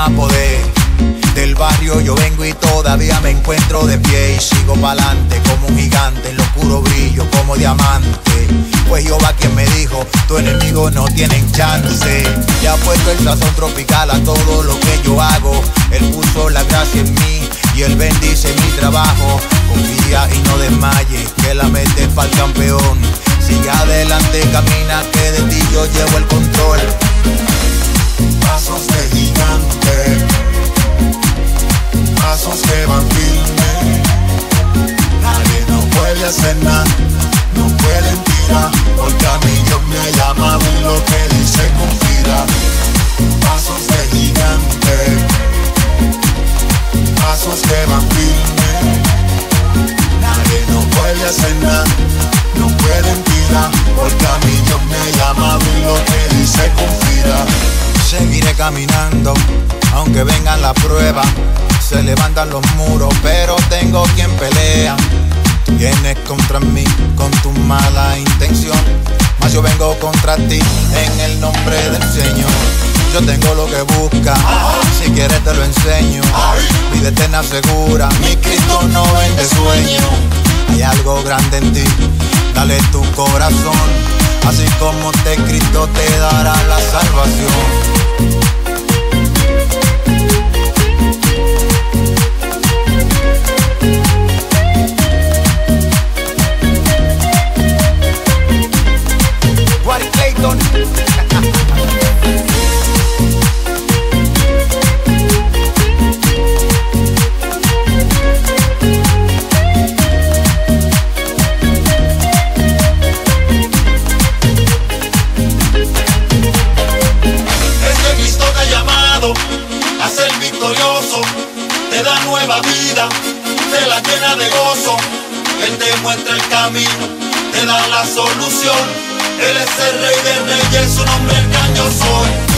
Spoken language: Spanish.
capo del barrio yo vengo y todavía me encuentro de pie y sigo pa'lante como un gigante en lo puro brillo como diamante. Pues Jehová quien me dijo, tu enemigo no tienen chance. Ya ha puesto el sazón tropical a todo lo que yo hago. Él puso la gracia en mí y él bendice mi trabajo. Confía y no desmayes, que la mente es pa'l campeón. Sigue adelante, camina, que de ti yo llevo el control. Pasos de gigante, pasos que van firme. Nadie nos puede hacer nada, no pueden tirar, porque a mí Dios me ha llamado y lo que dice confía. Pasos de gigante, pasos que van firme. Nadie nos puede hacer nada, no pueden tirar, porque a mí Dios me ha llamado y lo que dice confía. Seguiré caminando, aunque vengan las pruebas. Se levantan los muros, pero tengo quien pelea. Vienes contra mí con tu mala intención, mas yo vengo contra ti en el nombre del Señor. Yo tengo lo que buscas, si quieres te lo enseño. Vida eterna segura, mi Cristo no vende sueño. Hay algo grande en ti, dale tu corazón. Así como te Cristo te dará la salvación. A ser victorioso, te da nueva vida, te la llena de gozo. Él te muestra el camino, te da la solución. Él es el Rey de Reyes, su nombre es el gran yo soy.